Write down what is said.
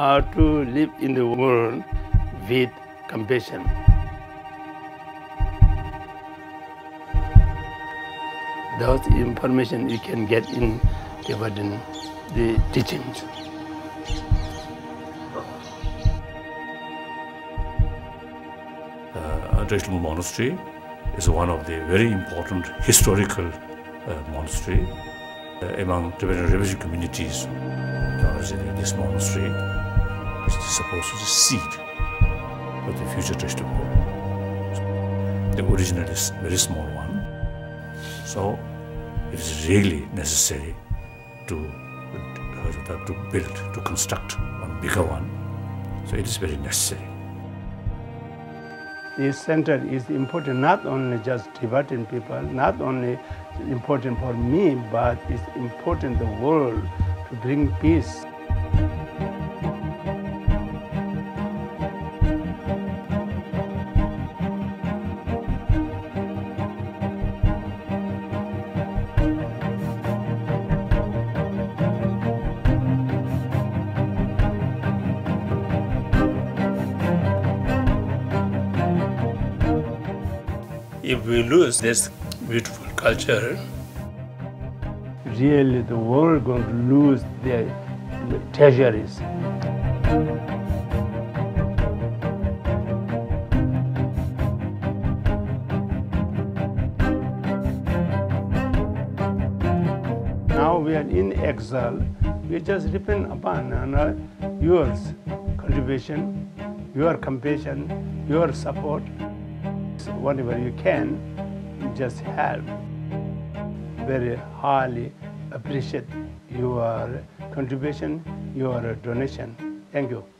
how to live in the world with compassion. Those information you can get in Tibetan the teachings. Tashi Lhunpo Monastery is one of the very important historical monastery among Tibetan refugee communities. In this monastery, which is supposed to be the seed of the future Tashi Lhunpo. The original is a very small one, so it is really necessary to build, to construct one bigger one. So it is very necessary. This center is important not only just Tibetan people, not only important for me, but it's important the world to bring peace. If we lose this beautiful culture, really the world going to lose their treasuries. Now we are in exile. We just depend upon your contribution, your compassion, your support. Whatever you can, just help. Very highly appreciate your contribution, your donation. Thank you.